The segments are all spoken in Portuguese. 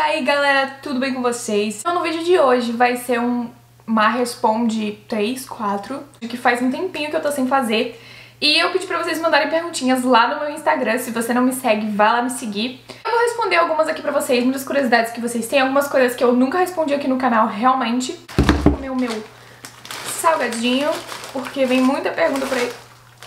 aí galera, tudo bem com vocês? Então, no vídeo de hoje vai ser uma responde 3, 4, que faz um tempinho que eu tô sem fazer. E eu pedi pra vocês mandarem perguntinhas lá no meu Instagram. Se você não me segue, vá lá me seguir. Eu vou responder algumas aqui pra vocês, muitas curiosidades que vocês têm, algumas coisas que eu nunca respondi aqui no canal realmente. Meu salgadinho, porque vem muita pergunta por aí.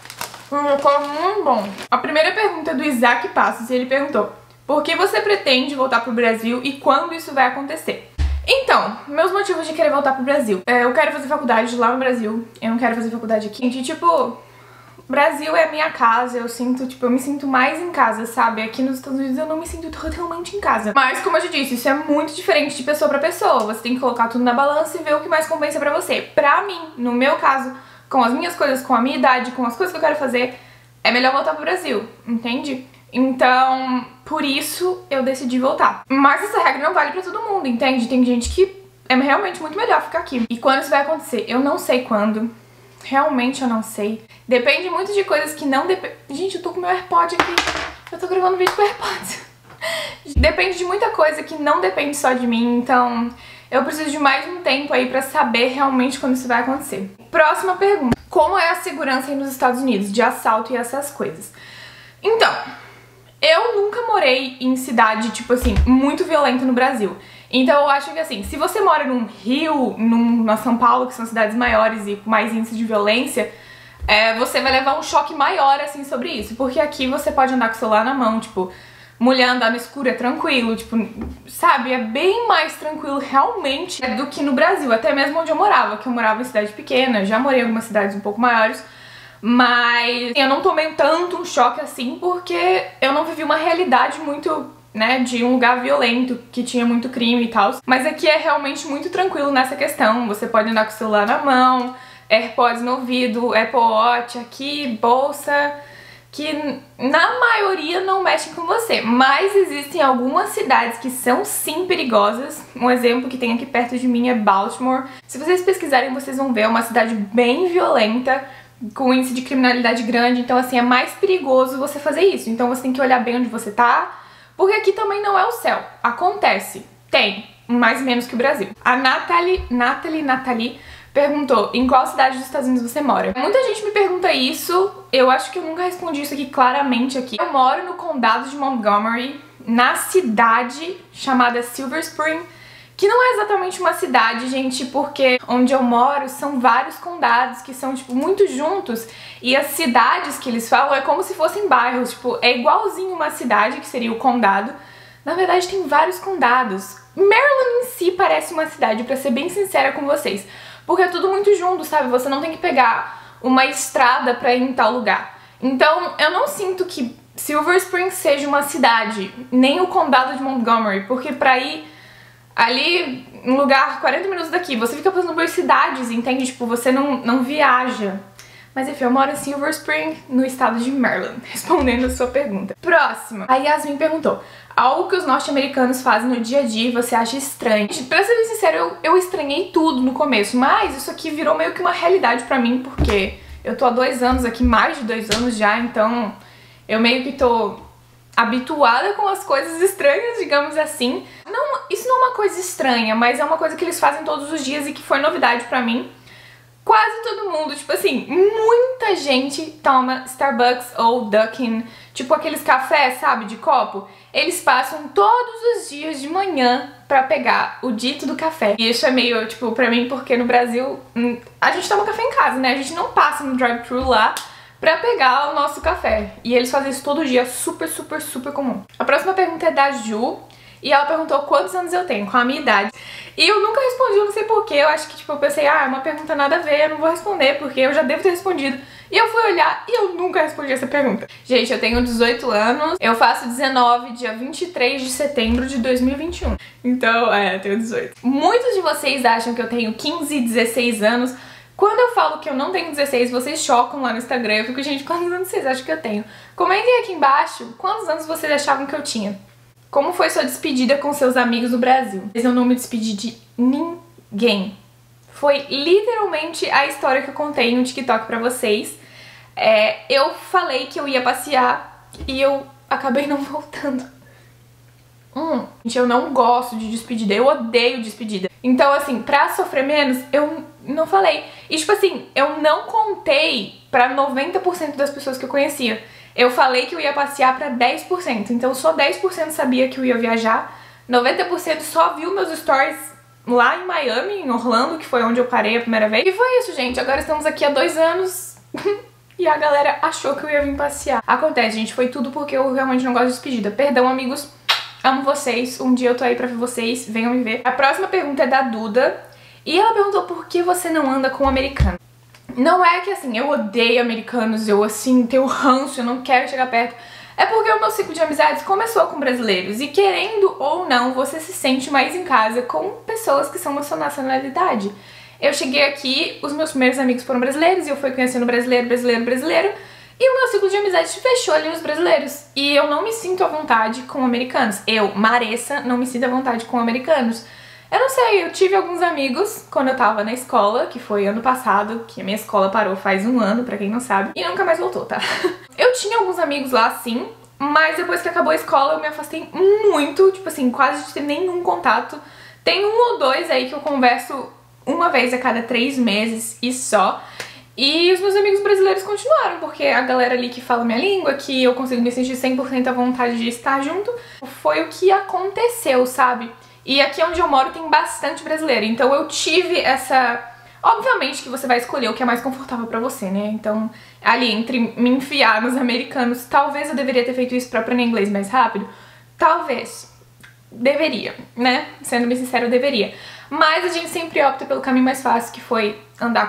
Tá muito bom. A primeira pergunta é do Isaac Passos e ele perguntou: por que você pretende voltar pro Brasil e quando isso vai acontecer? Então, meus motivos de querer voltar pro Brasil. Eu quero fazer faculdade lá no Brasil, eu não quero fazer faculdade aqui. E, tipo, Brasil é a minha casa, eu me sinto mais em casa, sabe? Aqui nos Estados Unidos eu não me sinto totalmente em casa. Mas, como eu já disse, isso é muito diferente de pessoa pra pessoa. Você tem que colocar tudo na balança e ver o que mais compensa pra você. Pra mim, no meu caso, com as minhas coisas, com a minha idade, com as coisas que eu quero fazer, é melhor voltar pro Brasil, entende? Então, por isso eu decidi voltar. Mas essa regra não vale pra todo mundo, entende? Tem gente que é realmente muito melhor ficar aqui. E quando isso vai acontecer? Eu não sei quando. Realmente eu não sei. Depende muito de coisas que não dependem. Gente, eu tô com meu AirPod aqui. Eu tô gravando vídeo com AirPods. Depende de muita coisa que não depende só de mim, então eu preciso de mais um tempo aí pra saber realmente quando isso vai acontecer. Próxima pergunta. Como é a segurança aí nos Estados Unidos, de assalto e essas coisas? Então, eu nunca morei em cidade, tipo assim, muito violenta no Brasil. Então eu acho que assim, se você mora num Rio, na São Paulo, que são cidades maiores e com mais índice de violência, você vai levar um choque maior, assim, sobre isso. Porque aqui você pode andar com o celular na mão, tipo, mulher andar no escuro é tranquilo, tipo, sabe? É bem mais tranquilo realmente do que no Brasil, até mesmo onde eu morava, que eu morava em cidade pequena, já morei em algumas cidades um pouco maiores, mas eu não tomei tanto um choque assim porque eu não vivi uma realidade muito, né, de um lugar violento, que tinha muito crime e tal. Mas aqui é realmente muito tranquilo nessa questão, você pode andar com o celular na mão, AirPods no ouvido, Apple Watch aqui, bolsa, que na maioria não mexem com você, mas existem algumas cidades que são sim perigosas. Um exemplo que tem aqui perto de mim é Baltimore. Se vocês pesquisarem, vocês vão ver, é uma cidade bem violenta, com índice de criminalidade grande, então assim, é mais perigoso você fazer isso. Então você tem que olhar bem onde você tá, porque aqui também não é o céu. Acontece, tem, mais ou menos que o Brasil. A Nathalie perguntou: em qual cidade dos Estados Unidos você mora? Muita gente me pergunta isso, eu acho que eu nunca respondi isso aqui claramente aqui. Eu moro no condado de Montgomery, na cidade chamada Silver Spring, que não é exatamente uma cidade, gente, porque onde eu moro são vários condados que são, tipo, muito juntos, e as cidades que eles falam é como se fossem bairros, tipo, é igualzinho uma cidade, que seria o condado. Na verdade tem vários condados. Maryland em si parece uma cidade, pra ser bem sincera com vocês, porque é tudo muito junto, sabe? Você não tem que pegar uma estrada pra ir em tal lugar. Então, eu não sinto que Silver Spring seja uma cidade, nem o condado de Montgomery, porque pra ir ali, um lugar 40 minutos daqui, você fica passando por cidades, entende? Tipo, você não viaja. Mas enfim, eu moro em Silver Spring, no estado de Maryland, respondendo a sua pergunta. Próxima. A Yasmin perguntou: algo que os norte-americanos fazem no dia a dia e você acha estranho? Pra ser bem sincero, eu estranhei tudo no começo, mas isso aqui virou meio que uma realidade pra mim, porque eu tô há 2 anos aqui, mais de 2 anos já, então eu meio que tô habituada com as coisas estranhas, digamos assim. Isso não é uma coisa estranha, mas é uma coisa que eles fazem todos os dias e que foi novidade pra mim. Quase todo mundo, tipo assim, muita gente toma Starbucks ou Dunkin', tipo aqueles cafés, sabe, de copo. Eles passam todos os dias de manhã pra pegar o dito do café. E isso é meio, tipo, pra mim, porque no Brasil a gente toma café em casa, né? A gente não passa no drive-thru lá pra pegar o nosso café. E eles fazem isso todo dia, super, super, super comum. A próxima pergunta é da Ju, e ela perguntou quantos anos eu tenho, com a minha idade. E eu nunca respondi, eu não sei porquê, eu acho que tipo, eu pensei, é uma pergunta nada a ver, eu não vou responder, porque eu já devo ter respondido. E eu fui olhar e eu nunca respondi essa pergunta. Gente, eu tenho 18 anos, eu faço 19 dia 23 de setembro de 2021. Então, eu tenho 18. Muitos de vocês acham que eu tenho 15, 16 anos. Quando eu falo que eu não tenho 16, vocês chocam lá no Instagram. Eu fico, gente, quantos anos vocês acham que eu tenho? Comentem aqui embaixo quantos anos vocês achavam que eu tinha. Como foi sua despedida com seus amigos no Brasil? Eu não me despedi de ninguém. Foi literalmente a história que eu contei no TikTok pra vocês. Eu falei que eu ia passear e eu acabei não voltando. Gente, eu não gosto de despedida, eu odeio despedida. Então, assim, pra sofrer menos, eu não falei. E, tipo assim, eu não contei pra 90% das pessoas que eu conhecia. Eu falei que eu ia passear pra 10%. Então, só 10% sabia que eu ia viajar. 90% só viu meus stories lá em Miami, em Orlando, que foi onde eu parei a primeira vez. E foi isso, gente. Agora estamos aqui há 2 anos... E a galera achou que eu ia vir passear. Acontece, gente, foi tudo porque eu realmente não gosto de despedida. Perdão, amigos, amo vocês. Um dia eu tô aí pra ver vocês, venham me ver. A próxima pergunta é da Duda. E ela perguntou por que você não anda com americano. Não é que, assim, eu odeio americanos, eu, assim, tenho ranço, eu não quero chegar perto. É porque o meu ciclo de amizades começou com brasileiros. E querendo ou não, você se sente mais em casa com pessoas que são da sua nacionalidade. Eu cheguei aqui, os meus primeiros amigos foram brasileiros e eu fui conhecendo brasileiro. E o meu ciclo de amizade fechou ali nos brasileiros. E eu não me sinto à vontade com americanos. Eu, Maressa, não me sinto à vontade com americanos. Eu não sei, eu tive alguns amigos quando eu tava na escola, que foi ano passado, que a minha escola parou faz 1 ano, pra quem não sabe, e nunca mais voltou, tá? Eu tinha alguns amigos lá, sim, mas depois que acabou a escola eu me afastei muito, tipo assim, quase de ter nenhum contato. Tem 1 ou 2 aí que eu converso uma vez a cada 3 meses e só. E os meus amigos brasileiros continuaram, porque a galera ali que fala minha língua, que eu consigo me sentir 100% à vontade de estar junto, foi o que aconteceu, sabe? E aqui onde eu moro tem bastante brasileiro, então eu tive essa... Obviamente que você vai escolher o que é mais confortável pra você, né? Então, ali, entre me enfiar nos americanos, talvez eu deveria ter feito isso pra aprender inglês mais rápido. Talvez. Deveria, né? Sendo bem sincero, eu deveria. Mas a gente sempre opta pelo caminho mais fácil, que foi andar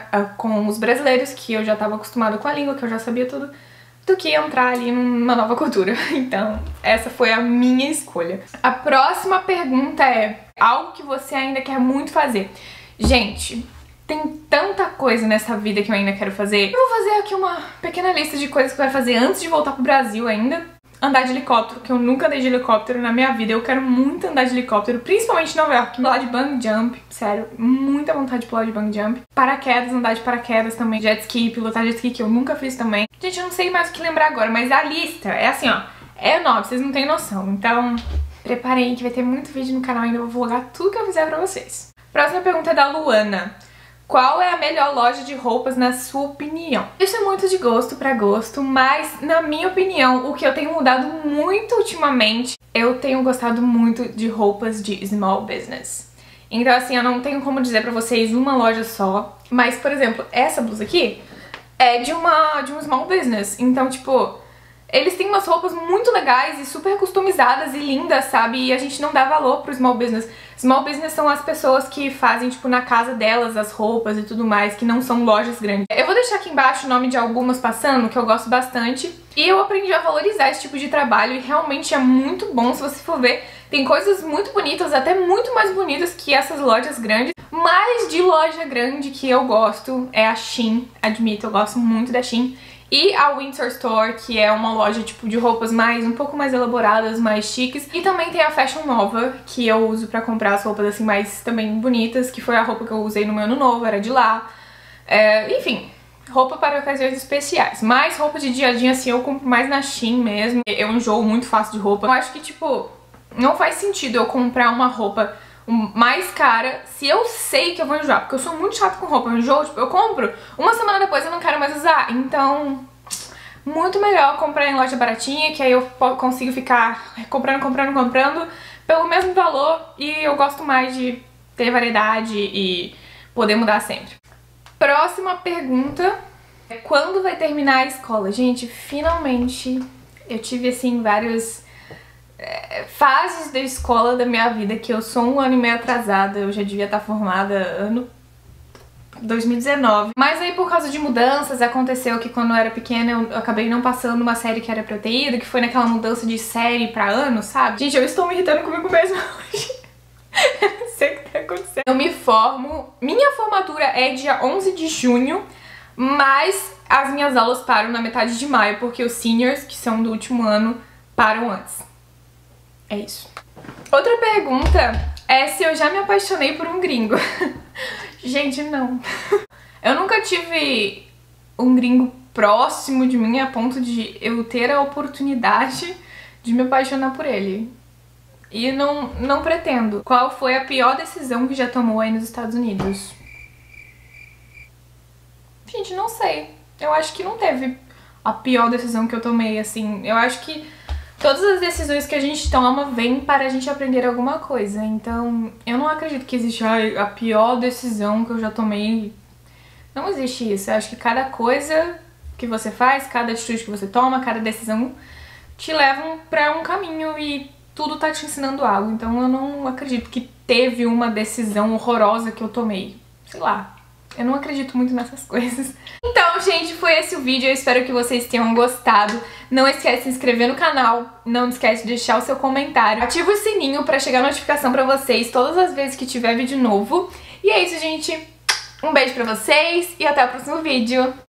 com os brasileiros, que eu já tava acostumada com a língua, que eu já sabia tudo, do que entrar ali numa nova cultura. Então, essa foi a minha escolha. A próxima pergunta é algo que você ainda quer muito fazer. Gente, tem tanta coisa nessa vida que eu ainda quero fazer. Eu vou fazer aqui uma pequena lista de coisas que eu quero fazer antes de voltar pro Brasil ainda. Andar de helicóptero, que eu nunca andei de helicóptero na minha vida. Eu quero muito andar de helicóptero, principalmente em Nova York. Pular de bungee jump, sério, muita vontade de pular de bungee jump. Paraquedas, andar de paraquedas também. Jet ski, pilotar jet ski, que eu nunca fiz também. Gente, eu não sei mais o que lembrar agora, mas a lista é assim, ó. É enorme, vocês não têm noção. Então, preparem que vai ter muito vídeo no canal, ainda vou vlogar tudo que eu fizer pra vocês. Próxima pergunta é da Luana. Qual é a melhor loja de roupas na sua opinião? Isso é muito de gosto pra gosto, mas na minha opinião, o que eu tenho mudado muito ultimamente, eu tenho gostado muito de roupas de small business. Então assim, eu não tenho como dizer pra vocês uma loja só, mas por exemplo, essa blusa aqui é de um small business, então tipo... Eles têm umas roupas muito legais e super customizadas e lindas, sabe? E a gente não dá valor pro small business. Small business são as pessoas que fazem, tipo, na casa delas as roupas e tudo mais, que não são lojas grandes. Eu vou deixar aqui embaixo o nome de algumas passando, que eu gosto bastante. E eu aprendi a valorizar esse tipo de trabalho e realmente é muito bom, se você for ver. Tem coisas muito bonitas, até muito mais bonitas que essas lojas grandes. Mas de loja grande que eu gosto é a Shein, admito, eu gosto muito da Shein. E a Windsor Store, que é uma loja tipo de roupas um pouco mais elaboradas, mais chiques. E também tem a Fashion Nova, que eu uso pra comprar as roupas assim mais também bonitas, que foi a roupa que eu usei no meu ano novo, era de lá. Enfim, roupa para ocasiões especiais. Mas roupa de dia a dia assim eu compro mais na Shein mesmo. Eu enjoo muito fácil de roupa. Eu acho que tipo, não faz sentido eu comprar uma roupa mais cara se eu sei que eu vou enjoar, porque eu sou muito chata com roupa, eu enjoo, tipo, eu compro, uma semana depois eu não quero mais usar, então muito melhor comprar em loja baratinha, que aí eu consigo ficar comprando pelo mesmo valor e eu gosto mais de ter variedade e poder mudar sempre. Próxima pergunta é quando vai terminar a escola? Gente, finalmente eu tive assim vários fases da escola da minha vida, que eu sou 1 ano e meio atrasada, eu já devia estar formada ano 2019. Mas aí por causa de mudanças, aconteceu que quando eu era pequena eu acabei não passando uma série que era pra eu ter ido, que foi naquela mudança de série pra ano, sabe? Gente, eu estou me irritando comigo mesma hoje. Eu não sei o que tá acontecendo. Eu me formo, minha formatura é dia 11 de junho, mas as minhas aulas param na metade de maio, porque os seniors, que são do último ano, param antes. É isso. Outra pergunta é se eu já me apaixonei por um gringo. Gente, não. Eu nunca tive um gringo próximo de mim a ponto de eu ter a oportunidade de me apaixonar por ele. E não pretendo. Qual foi a pior decisão que já tomou aí nos Estados Unidos? Gente, não sei. Eu acho que não teve a pior decisão que eu tomei, assim. Eu acho que todas as decisões que a gente toma vêm para a gente aprender alguma coisa. Então, eu não acredito que existe a pior decisão que eu já tomei. Não existe isso. Eu acho que cada coisa que você faz, cada atitude que você toma, cada decisão te levam para um caminho e tudo tá te ensinando algo. Então eu não acredito que teve uma decisão horrorosa que eu tomei. Sei lá. Eu não acredito muito nessas coisas. Então, gente, foi esse o vídeo. Eu espero que vocês tenham gostado. Não esquece de se inscrever no canal. Não esquece de deixar o seu comentário. Ativa o sininho pra chegar a notificação pra vocês todas as vezes que tiver vídeo novo. E é isso, gente. Um beijo pra vocês e até o próximo vídeo.